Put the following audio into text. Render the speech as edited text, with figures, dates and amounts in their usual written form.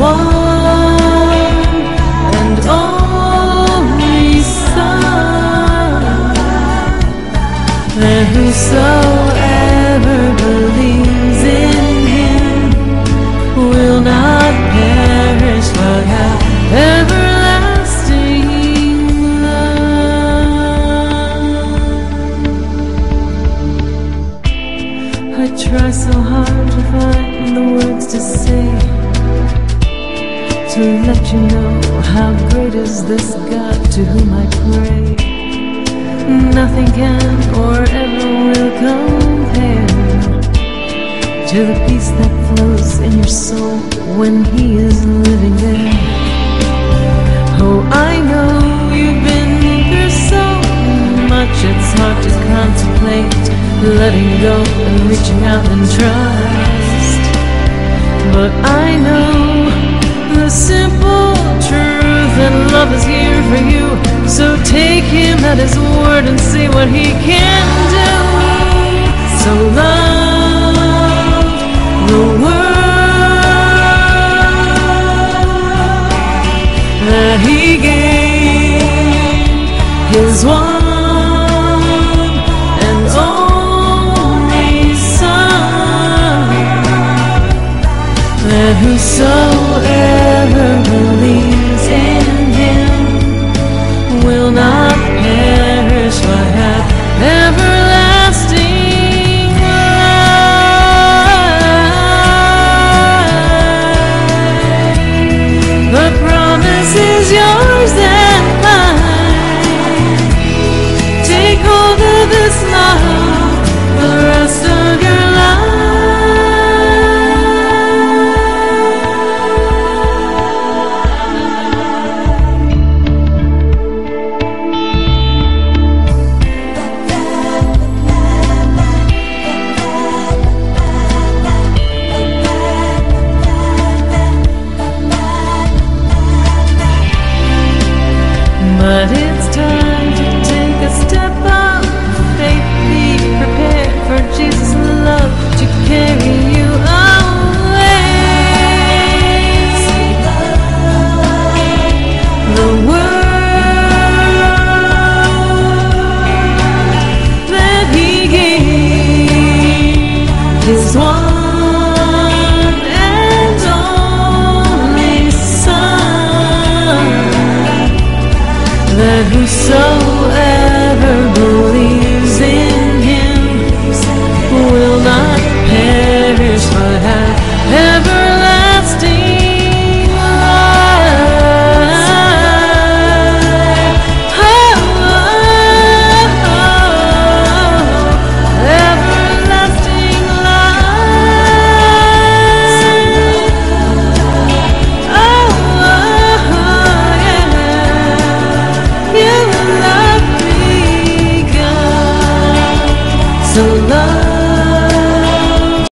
one and only Son, that whosoever believes in Him will not perish but have everlasting love. I try so hard to find the words to say, to let you know how great is this God to whom I pray. Nothing can or ever will compare to the peace that flows in your soul when He is living there. Oh, I know you've been through so much, it's hard to contemplate letting go and reaching out in trust. But I know the simple truth that love is here for you, so take Him at His word and see what He can do. So love the world that He gave His one and only Son, that whosoever